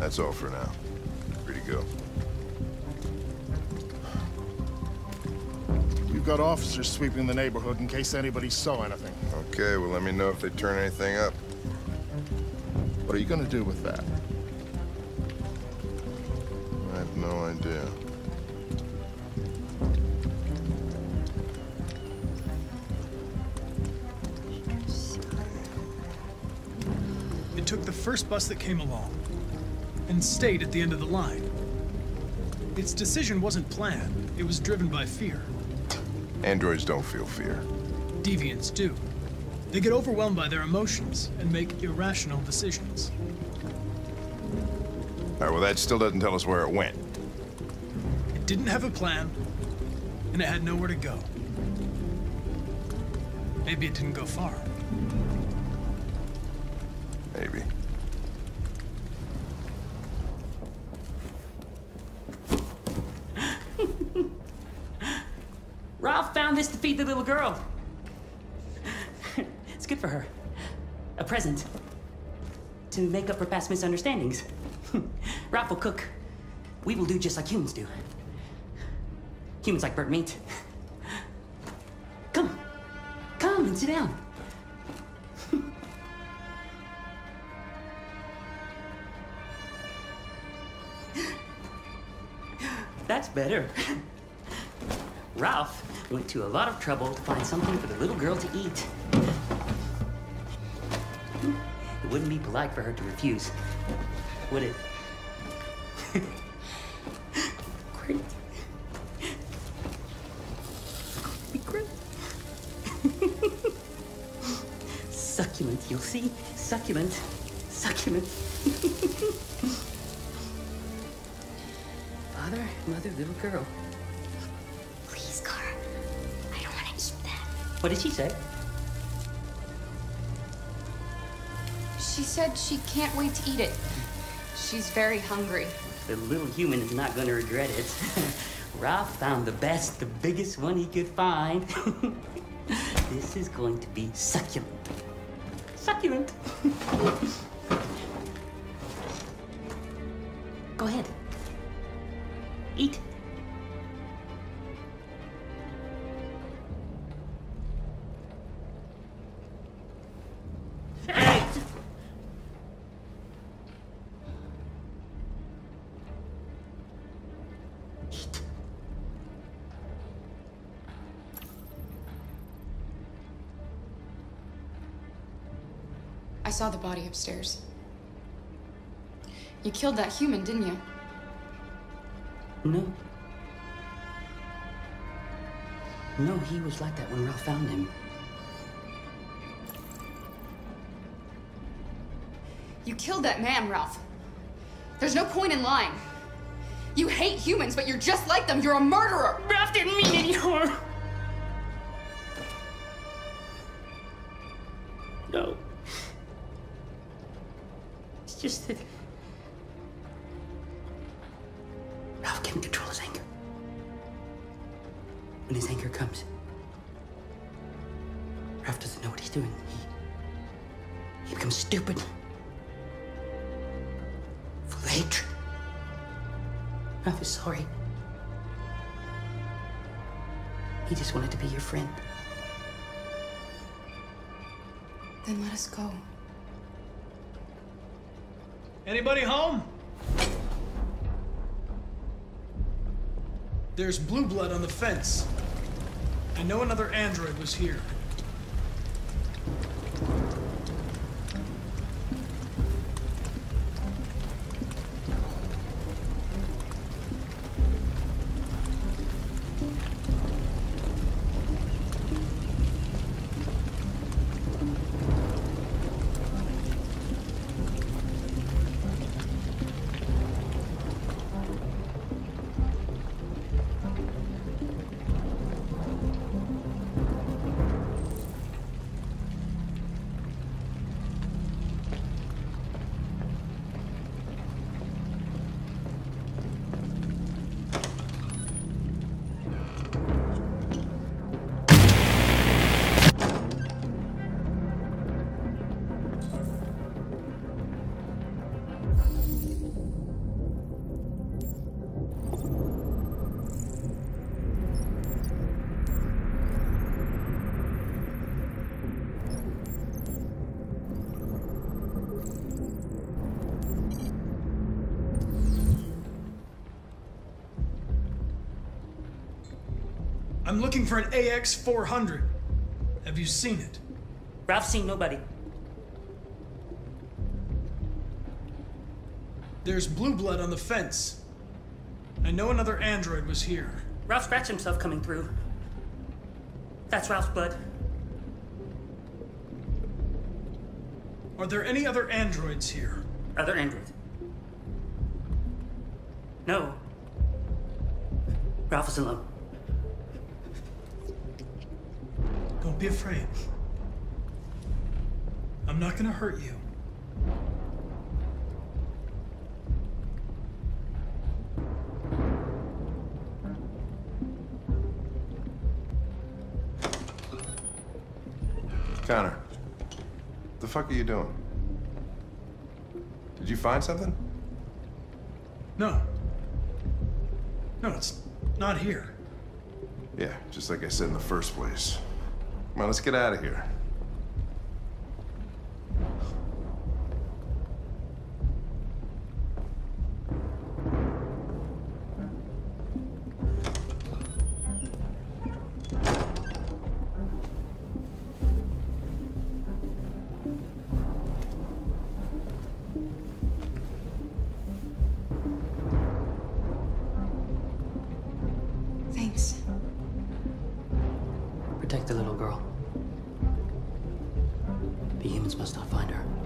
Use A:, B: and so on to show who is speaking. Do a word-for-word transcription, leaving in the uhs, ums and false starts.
A: That's all for now. Free to go.
B: We've got officers sweeping the neighborhood in case anybody saw anything.
A: Okay, well, let me know if they turn anything up.
B: What are you gonna do with that?
A: I have no idea.
C: It took the first bus that came along and stayed at the end of the line. Its decision wasn't planned. It was driven by fear.
A: Androids don't feel fear.
C: Deviants do. They get overwhelmed by their emotions and make irrational decisions.
A: All right, well, that still doesn't tell us where it went.
C: It didn't have a plan, and it had nowhere to go. Maybe it didn't go far.
A: Maybe.
D: Ralph found this to feed the little girl. It's good for her. A present. To make up for past misunderstandings. Ralph will cook. We will do just like humans do. Humans like burnt meat. Come. Come and sit down. That's better. Ralph went to a lot of trouble to find something for the little girl to eat. It wouldn't be polite for her to refuse, would it? Great. Be great. Succulent, you'll see. Succulent. Succulent. Father, mother, little girl.
E: Please, Kara. I don't want to eat that.
D: What did she say?
E: She said she can't wait to eat it. She's very hungry.
D: The little human is not going to regret it. Ralph found the best, the biggest one he could find. This is going to be succulent. Succulent. Go ahead. Eat.
E: I saw the body upstairs. You killed that human, didn't you?
D: No. No, he was like that when Ralph found him.
E: You killed that man, Ralph. There's no point in lying. You hate humans, but you're just like them. You're a murderer.
D: Ralph didn't mean any harm. No. It's just that Ralph can't control his anger. When his anger comes, Ralph doesn't know what he's doing. He, he becomes stupid. Full of hatred. Ralph is sorry. He just wanted to be your friend.
E: Then let us go.
C: Anybody home? There's blue blood on the fence. I know another android was here. I'm looking for an A X four hundred. Have you seen it?
D: Ralph's seen nobody.
C: There's blue blood on the fence. I know another android was here.
D: Ralph scratched himself coming through. That's Ralph's blood.
C: Are there any other androids here?
D: Other androids? No. Ralph is alone.
C: Don't be afraid. I'm not gonna hurt you.
A: Connor, the fuck are you doing? Did you find something?
C: No. No, it's not here.
A: Yeah, just like I said in the first place. Come on, let's get out of here.
E: Thanks.
D: Protect the little girl. The humans must not find her.